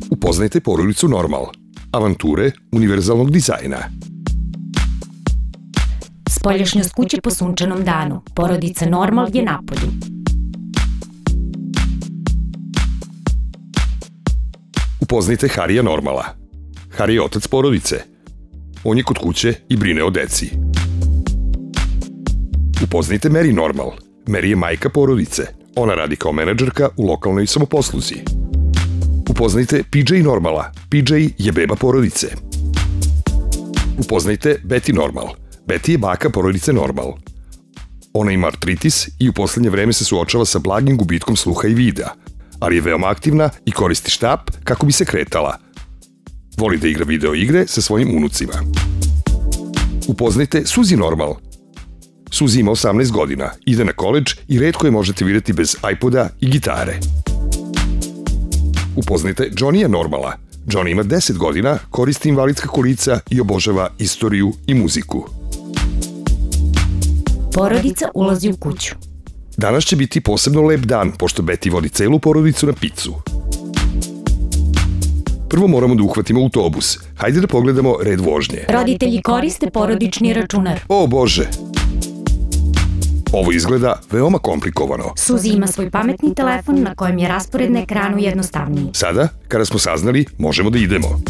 Upoznajte porodicu Normal. Avanture univerzalnog dizajna. Spoljašnjost kuće po sunčanom danu. Porodica Normal je napolju. Upoznajte Harija Normala. Hari je otac porodice. On je kod kuće i brine o deci. Upoznajte Mary Normal. Mary je majka porodice. Ona radi kao menadžerka u lokalnoj samoposluzi. Upoznajte PJ Normala. PJ je beba porodice. Upoznajte Betty Normal. Betty je baka porodice Normal. Ona ima artritis i u poslednje vreme se suočava sa blagim gubitkom sluha i vida, ali je veoma aktivna i koristi štap kako bi se kretala. Voli da igra video igre sa svojim unucima. Upoznajte Suzy Normal. Suzy ima 18 godina, ide na koledž i retko je možete vidjeti bez iPoda i gitare. Upoznajte Johnnyja Normala. Johnny ima 10 godina, koristi invalidska kolica i obožava istoriju i muziku. Porodica ulazi u kuću. Danas će biti posebno lep dan, pošto Betty vodi celu porodicu na picu. Prvo moramo da uhvatimo autobus. Hajde da pogledamo red vožnje. Roditelji koriste porodični računar. O Bože! Ovo izgleda veoma komplikovano. Suzy ima svoj pametni telefon na kojem je raspored na ekranu jednostavniji. Sada, kada smo saznali, možemo da idemo.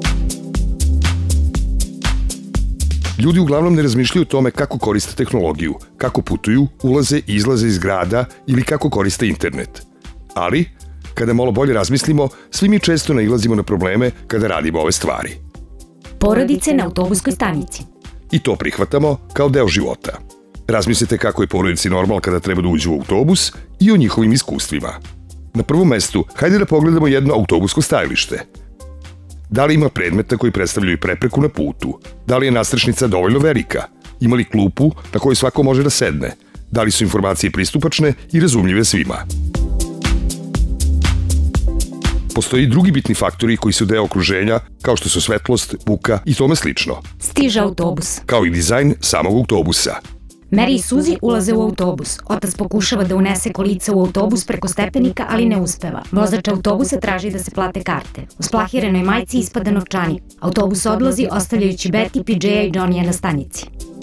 Ljudi uglavnom ne razmišljaju o tome kako koriste tehnologiju, kako putuju, ulaze i izlaze iz grada ili kako koriste internet. Ali, kada malo bolje razmislimo, svi mi često nailazimo na probleme kada radimo ove stvari. Porodice na autobuskoj stanici. I to prihvatamo kao deo života. Razmislite kako je porodici Normal kada treba da uđu u autobus i o njihovim iskustvima. Na prvom mestu, hajde da pogledamo jedno autobusko stajalište. Da li ima predmeta koji predstavljaju prepreku na putu? Da li je nastrešnica dovoljno velika? Ima li klupu na kojoj svako može da sedne? Da li su informacije pristupačne i razumljive svima? Postoji i drugi bitni faktori koji su deo okruženja, kao što su svetlost, buka i tome slično. Stiže autobus. Kao i dizajn samog autobusa. Mary i Suzy ulaze u autobus. Otac pokušava da unese kolica u autobus preko stepenika, ali ne uspeva. Vozač autobusa traži da se plate karte. U splahirenoj majci ispada novčanik. Autobus odlazi, ostavljajući Betty, PJ-a i Johnnyja na stanici.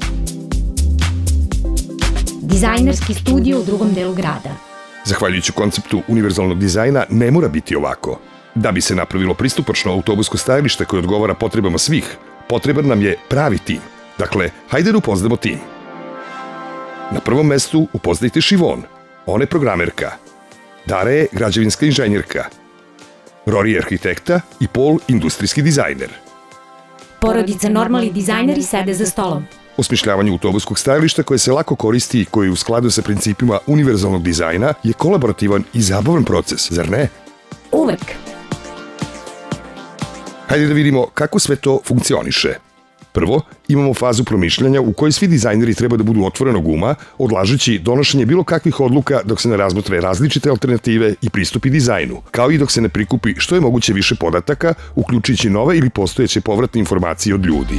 Dizajnerski studio u drugom delu grada. Zahvaljujući konceptu univerzalnog dizajna, ne mora biti ovako. Da bi se napravilo pristupačno autobusko stajalište koje odgovara potrebama svih, potreban nam je pravi tim. Dakle, hajde da upoznamo tim. Na prvom mestu upoznajte Siobhan. Ona je programerka. Dara je građevinska inženjerka. Rory je arhitekta i Paul industrijski dizajner. Porodica Normal i dizajneri sede za stolom. Osmišljavanje autobuskog stajališta koje se lako koristi i koji u skladu sa principima univerzalnog dizajna je kolaborativan i zabavan proces, zar ne? Uvek. Hajde da vidimo kako sve to funkcioniše. Prvo, imamo fazu promišljanja u kojoj svi dizajneri treba da budu otvorenog uma, odlažući donošenje bilo kakvih odluka dok se ne razmotre različite alternative i pristupi dizajnu, kao i dok se ne prikupi što je moguće više podataka, uključujući nove ili postojeće povratne informacije od ljudi.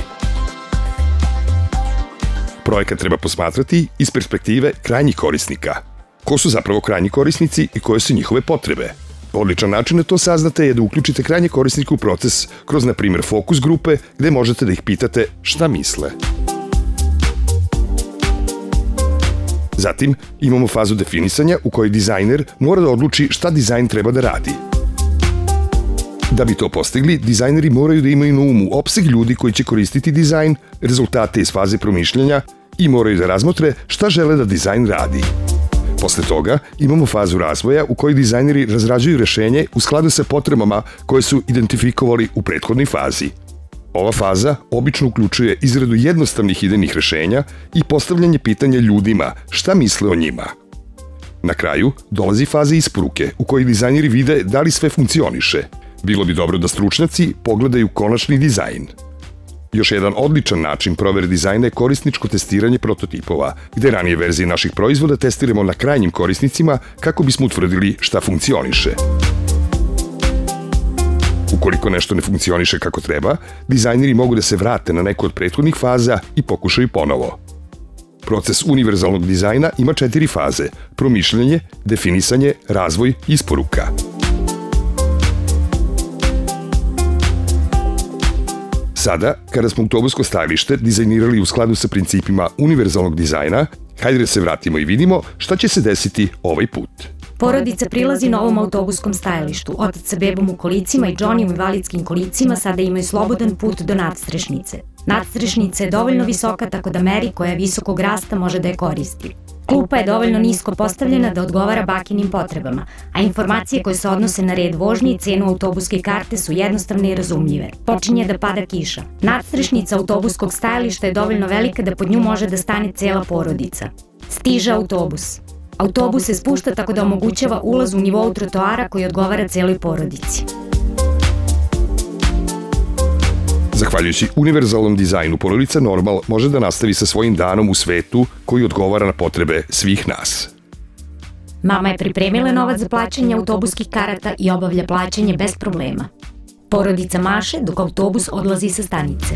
Projekat treba posmatrati iz perspektive krajnjih korisnika. Ko su zapravo krajnji korisnici i koje su njihove potrebe? Odličan način da to saznate je da uključite krajnje korisnike u proces kroz, na primjer, fokus grupe gde možete da ih pitate šta misle. Zatim imamo fazu definisanja u kojoj dizajner mora da odluči šta dizajn treba da radi. Da bi to postigli, dizajneri moraju da imaju na umu opseg ljudi koji će koristiti dizajn, rezultate iz faze promišljanja i moraju da razmotre šta žele da dizajn radi. Posle toga imamo fazu razvoja u kojoj dizajneri razrađuju rešenje u skladu sa potrebama koje su identifikovali u prethodnoj fazi. Ova faza obično uključuje izradu jednostavnih idejnih rešenja i postavljanje pitanja ljudima šta misle o njima. Na kraju dolazi faza isporuke u kojoj dizajneri vide da li sve funkcioniše. Bilo bi dobro da stručnjaci pogledaju konačni dizajn. Još jedan odličan način provere dizajna je korisničko testiranje prototipova, gde ranije verzije naših proizvoda testiramo na krajnjim korisnicima kako bismo utvrdili šta funkcioniše. Ukoliko nešto ne funkcioniše kako treba, dizajneri mogu da se vrate na neku od prethodnih faza i pokušaju ponovo. Proces univerzalnog dizajna ima 4 faze: promišljanje, definisanje, razvoj i isporuka. Sada, kada smo autobusko stajalište dizajnirali u skladu sa principima univerzalnog dizajna, hajde da se vratimo i vidimo šta će se desiti ovaj put. Porodica prilazi novom autobuskom stajalištu. Otac sa bebom u kolicima i Johnny u invalidskim kolicima sada imaju slobodan put do nadstrešnice. Nadstrešnica je dovoljno visoka tako da Mary, koja je visokog rasta, može da je koristi. Klupa je dovoljno nisko postavljena da odgovara bakinim potrebama, a informacije koje se odnose na red vožnje i cenu autobuske karte su jednostavne i razumljive. Počinje da pada kiša. Nadstrešnica autobuskog stajališta je dovoljno velika da pod nju može da stane cela porodica. Stiže autobus. Autobus se spušta tako da omogućava ulaz u nivou trotoara koji odgovara celoj porodici. Zahvaljujući univerzalnom dizajnu, porodica Normal može da nastavi sa svojim danom u svetu koji odgovara na potrebe svih nas. Mama je pripremila novac za plaćanje autobuskih karata i obavlja plaćanje bez problema. Porodica maše dok autobus odlazi sa stanice.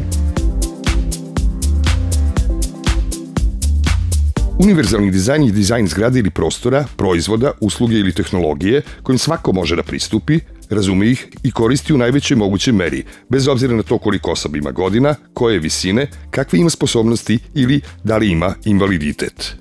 Univerzalni dizajn je dizajn zgrade ili prostora, proizvoda, usluge ili tehnologije kojim svako može da pristupi, razume ih i koristi u najvećoj mogućoj meri, bez obzira na to koliko osoba ima godina, koje je visine, kakve ima sposobnosti ili da li ima invaliditet.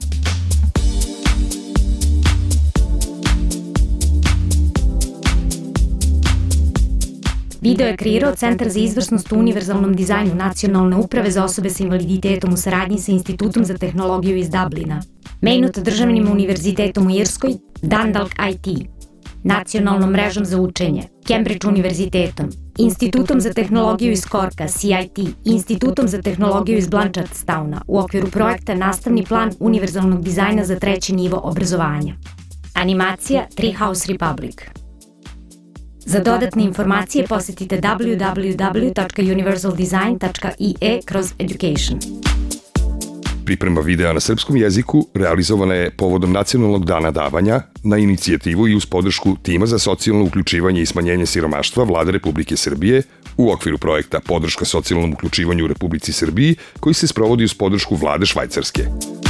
Video je kreirao Centar za izvrsnost u univerzalnom dizajnu Nacionalne uprave za osobe sa invaliditetom u saradnji sa Institutom za tehnologiju iz Dublina, Maynooth državnim univerzitetom u Irskoj, Dundalk IT, Nacionalnom mrežom za učenje, Cambridge univerzitetom, Institutom za tehnologiju iz Corka, CIT, Institutom za tehnologiju iz Blanchardstowna u okviru projekta Nastavni plan univerzalnog dizajna za 3. nivo obrazovanja. Animacija Treehouse Republic. Za dodatne informacije posetite www.universaldesign.ie/education. Priprema videa na srpskom jeziku realizovana je povodom Nacionalnog dana davanja na inicijativu i uz podršku Tima za socijalno uključivanje i smanjenje siromaštva Vlade Republike Srbije u okviru projekta Podrška socijalnom uključivanju u Republici Srbiji koji se sprovodi uz podršku Vlade Švajcarske.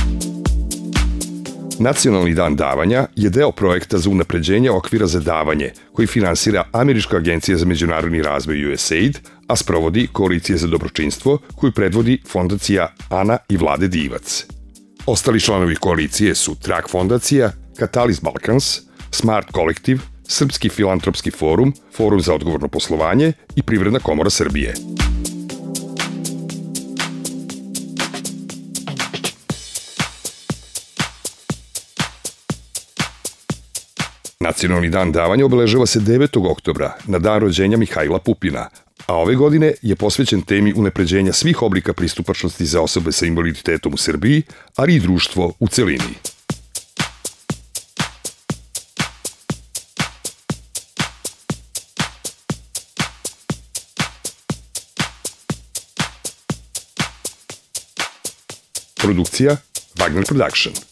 Nacionalni dan davanja je deo projekta za unapređenje okvira za davanje koji finansira Američka agencija za međunarodni razvoj USAID, a sprovodi Koalicija za dobročinstvo koju predvodi fondacija Ana i Vlade Divac. Ostali članovi koalicije su Trak fondacija, Catalyst Balkans, Smart Kolektiv, Srpski filantropski forum, Forum za odgovorno poslovanje i Privredna komora Srbije. Nacionalni dan davanja obeležava se 9. oktobra, na dan rođenja Mihajla Pupina, a ove godine je posvećen temi unapređenja svih oblika pristupačnosti za osobe sa invaliditetom u Srbiji, ali i društvo u celini. Produkcija Wagner Production.